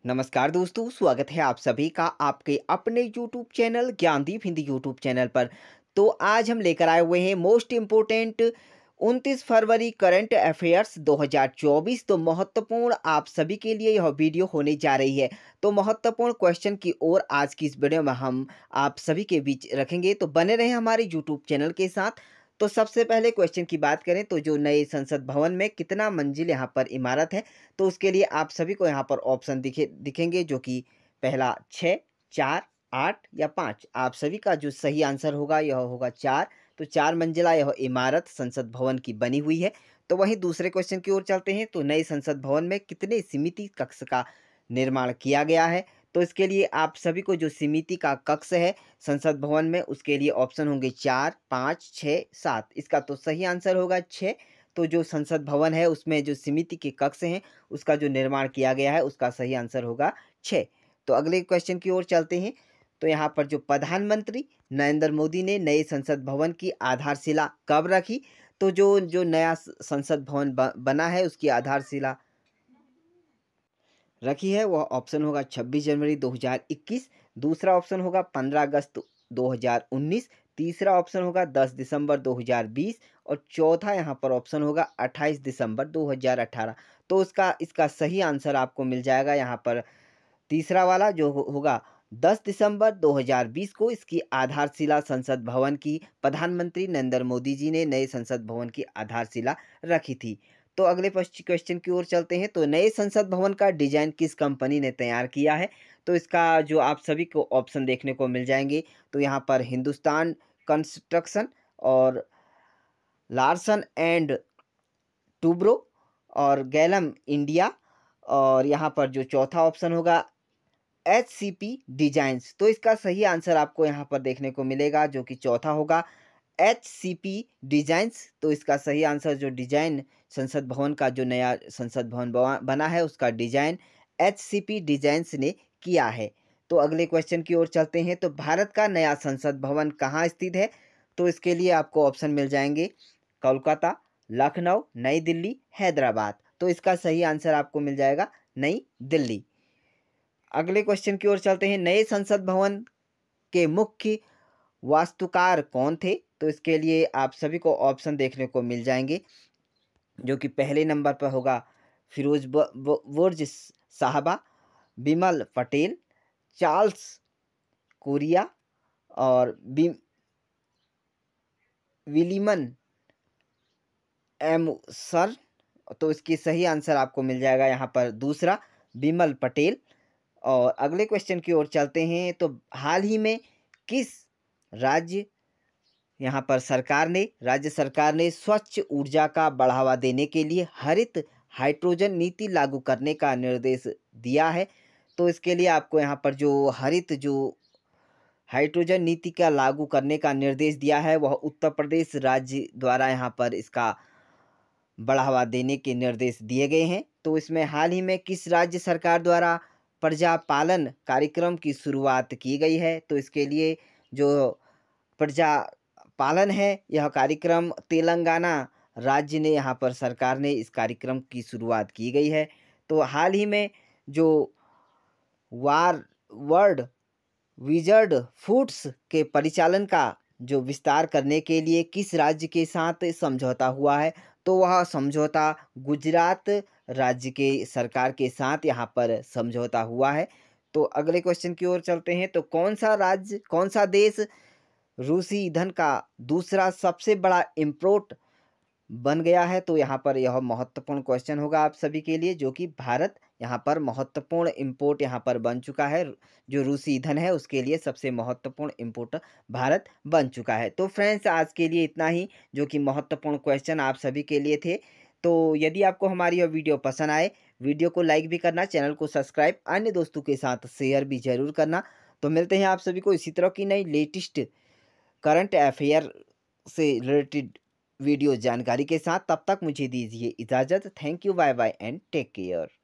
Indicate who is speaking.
Speaker 1: नमस्कार दोस्तों, स्वागत है आप सभी का आपके अपने YouTube channel Gyandeep Hindi YouTube channel पर। तो आज हम लेकर आए हुए हैं मोस्ट इम्पोर्टेंट 29 फरवरी करंट अफेयर्स 2024। तो महत्वपूर्ण आप सभी के लिए यह वीडियो होने जा रही है। तो महत्वपूर्ण क्वेश्चन की ओर आज की इस वीडियो में हम आप सभी के बीच रखेंगे, तो बने रहें हमारे यूट्यूब चैनल के साथ। तो सबसे पहले क्वेश्चन की बात करें तो जो नए संसद भवन में कितना मंजिल यहाँ पर इमारत है, तो उसके लिए आप सभी को यहाँ पर ऑप्शन दिखेंगे, जो कि पहला 6, 4, 8 या 5। आप सभी का जो सही आंसर होगा यह होगा 4। तो 4 मंजिला यह इमारत संसद भवन की बनी हुई है। तो वहीं दूसरे क्वेश्चन की ओर चलते हैं। तो नए संसद भवन में कितने समिति कक्ष का निर्माण किया गया है, तो इसके लिए आप सभी को जो समिति का कक्ष है संसद भवन में, उसके लिए ऑप्शन होंगे 4, 5, 6, 7। इसका तो सही आंसर होगा 6। तो जो संसद भवन है उसमें जो समिति के कक्ष हैं उसका जो निर्माण किया गया है उसका सही आंसर होगा 6। तो अगले क्वेश्चन की ओर चलते हैं। तो यहाँ पर जो प्रधानमंत्री नरेंद्र मोदी ने नए संसद भवन की आधारशिला कब रखी, तो जो जो नया संसद भवन बना है उसकी आधारशिला रखी है वह ऑप्शन होगा 26 जनवरी 2021। दूसरा ऑप्शन होगा 15 अगस्त 2019। तीसरा ऑप्शन होगा 10 दिसंबर 2020 और चौथा यहाँ पर ऑप्शन होगा 28 दिसंबर 2018। तो इसका सही आंसर आपको मिल जाएगा यहाँ पर तीसरा वाला, जो होगा 10 दिसंबर 2020 को इसकी आधारशिला संसद भवन की प्रधानमंत्री नरेंद्र मोदी जी ने नए संसद भवन की आधारशिला रखी थी। तो अगले क्वेश्चन की ओर चलते हैं। तो नए संसद भवन का डिजाइन किस कंपनी ने तैयार किया है, तो इसका जो आप सभी को ऑप्शन देखने को मिल जाएंगे। तो यहाँ पर हिंदुस्तान कंस्ट्रक्शन और लार्सन एंड टूब्रो और गैलम इंडिया, और यहाँ पर जो चौथा ऑप्शन होगा HCP डिजाइन्स। तो इसका सही आंसर आपको यहाँ पर देखने को मिलेगा, जो कि चौथा होगा HCP डिजाइन्स। तो इसका सही आंसर जो डिजाइन संसद भवन का जो नया संसद भवन बना है उसका डिजाइन HCP डिजाइन्स ने किया है। तो अगले क्वेश्चन की ओर चलते हैं। तो भारत का नया संसद भवन कहाँ स्थित है, तो इसके लिए आपको ऑप्शन मिल जाएंगे कोलकाता, लखनऊ, नई दिल्ली, हैदराबाद। तो इसका सही आंसर आपको मिल जाएगा नई दिल्ली। अगले क्वेश्चन की ओर चलते हैं। नए संसद भवन के मुख्य वास्तुकार कौन थे, तो इसके लिए आप सभी को ऑप्शन देखने को मिल जाएंगे, जो कि पहले नंबर पर होगा फिरोज बुर्ज साहबा, बिमल पटेल, चार्ल्स कोरिया और विलियम एम सर। तो इसकी सही आंसर आपको मिल जाएगा यहाँ पर दूसरा, बिमल पटेल। और अगले क्वेश्चन की ओर चलते हैं। तो हाल ही में किस राज्य यहाँ पर राज्य सरकार ने स्वच्छ ऊर्जा का बढ़ावा देने के लिए हरित हाइड्रोजन नीति लागू करने का निर्देश दिया है, तो इसके लिए आपको यहाँ पर जो हाइड्रोजन नीति का लागू करने का निर्देश दिया है वह उत्तर प्रदेश राज्य द्वारा यहाँ पर इसका बढ़ावा देने के निर्देश दिए गए हैं। तो इसमें हाल ही में किस राज्य सरकार द्वारा प्रजा पालन कार्यक्रम की शुरुआत की गई है, तो इसके लिए जो प्रजा पालन है यह कार्यक्रम तेलंगाना राज्य ने यहाँ पर सरकार ने इस कार्यक्रम की शुरुआत की गई है। तो हाल ही में जो वर्ल्ड विजर्ड फूड्स के परिचालन का जो विस्तार करने के लिए किस राज्य के साथ समझौता हुआ है, तो वह समझौता गुजरात राज्य के सरकार के साथ यहाँ पर समझौता हुआ है। तो अगले क्वेश्चन की ओर चलते हैं। तो कौन सा देश रूसी ईंधन का दूसरा सबसे बड़ा इम्पोर्ट बन गया है, तो यहाँ पर यह महत्वपूर्ण क्वेश्चन होगा आप सभी के लिए, जो कि भारत यहाँ पर महत्वपूर्ण इंपोर्ट यहाँ पर बन चुका है। जो रूसी ईंधन है उसके लिए सबसे महत्वपूर्ण इंपोर्ट भारत बन चुका है। तो फ्रेंड्स, आज के लिए इतना ही, जो कि महत्वपूर्ण क्वेश्चन आप सभी के लिए थे। तो यदि आपको हमारी यह वीडियो पसंद आए, वीडियो को लाइक भी करना, चैनल को सब्सक्राइब, अन्य दोस्तों के साथ शेयर भी जरूर करना। तो मिलते हैं आप सभी को इसी तरह की नई लेटेस्ट करंट अफेयर से रिलेटेड वीडियो जानकारी के साथ। तब तक मुझे दीजिए इजाज़त। Thank you, bye bye and take care.